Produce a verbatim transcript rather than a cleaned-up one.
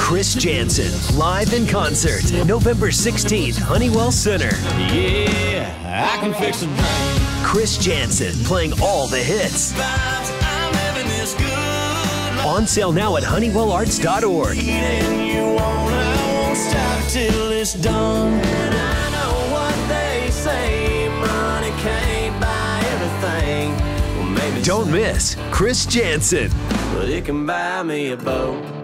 Chris Janson, live in concert, November sixteenth, Honeywell Center. Yeah, I can fix a drain. Chris Janson playing all the hits. I'm living this good. On sale now at honeywell arts dot org. And you won't, I won't stop till it's done. And I know what they say, money can't buy everything. Well, maybe Don't miss Chris Janson. but it can buy me a boat.